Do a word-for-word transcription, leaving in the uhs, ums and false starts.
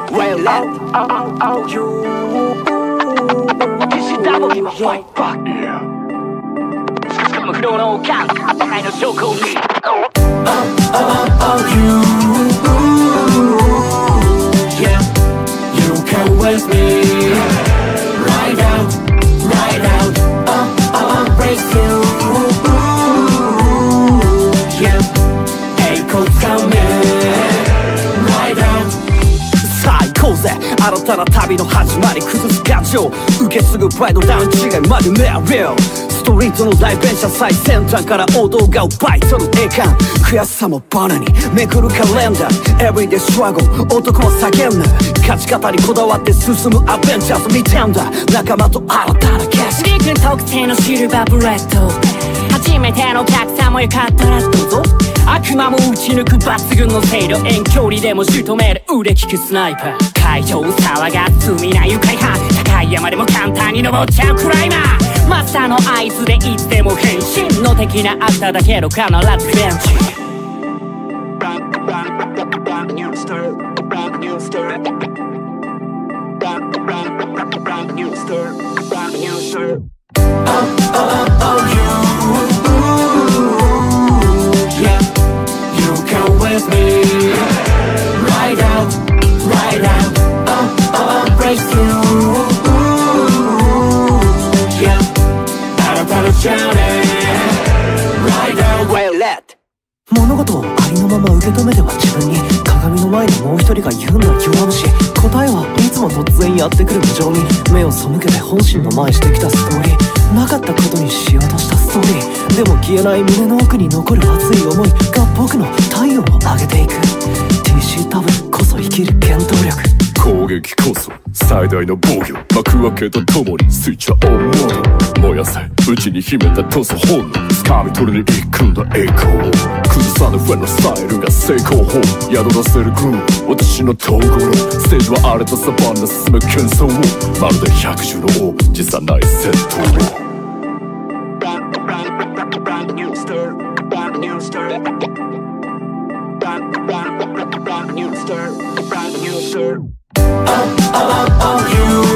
Well, let oh, oh, oh, you This is double give a fight back Yeah 少しも不動の感当たりの証拠に Oh, oh, oh, you Yeah You come with me Right out, right out Oh, oh, embrace you Yeah Hey, come tell me Right out さあ行こうぜ新たな旅の始まり崩す感情受け継ぐプライドダウン違いまでメアリアルストリートの代弁者最先端から王道が奪い取る栄冠悔しさもバナにめくるカレンダー Everyday struggle 男は叫んだ勝ち方にこだわって進むアベンジャーズ見てんだ仲間と新たな景色陸特製のシルバーブレッド初めてのお客さんもよかったらどうぞ悪魔も打ち抜く抜群の精度遠距離でも仕留める腕利くスナイパー会場騒がす罪な愉快犯高い山でも簡単に登っちゃうクライマーマスターの合図でいつでも変身の的なあっただけど必ずベンチBrand new start, brand new start Brand new start, brand new start Oh, oh, oh, you Yeah, you come with me Right out, right out Oh, oh, embrace you Yeah, out of the journey Right out, well let 物事をありのまま受け止めては自分に鏡の前にもう一人が言うんだ弱虫答えはいつも突然やってくる無情に目を背けて本心の前してきたストーリーなかったことにしようとしたストーリーでも消えない胸の奥に残る熱い思いが僕の体温を上げていく ティーシー ダブルこそ生きる原動力攻撃こそ最大の防御幕開けとともにスイッチはオンモード燃やせ内に秘めた闘争本能掴み取りに行くんだ栄光崩さぬフェのスタイルが成功法宿らせるグルー私の統合ステージは荒れたサバンナ進む喧騒をまるで百獣の王辞さない戦闘をBrand new start, brand new start Brand, brand, brand new start, brand new start Oh, oh, oh, you